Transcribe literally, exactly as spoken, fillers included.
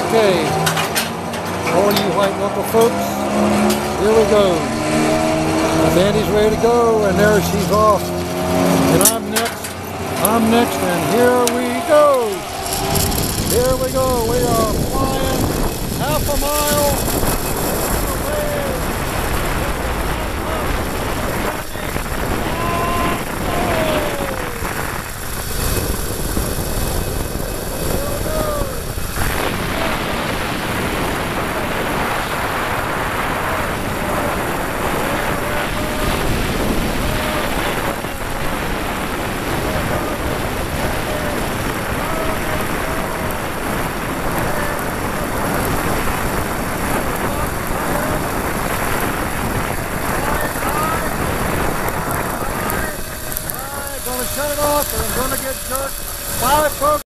Okay, all you white knuckle folks, here we go. Sandy's ready to go, and there she's off. And I'm next, I'm next, and here we go. Here we go, we are flying half a mile. Shut it off or I'm going to get jerked. Bye, folks.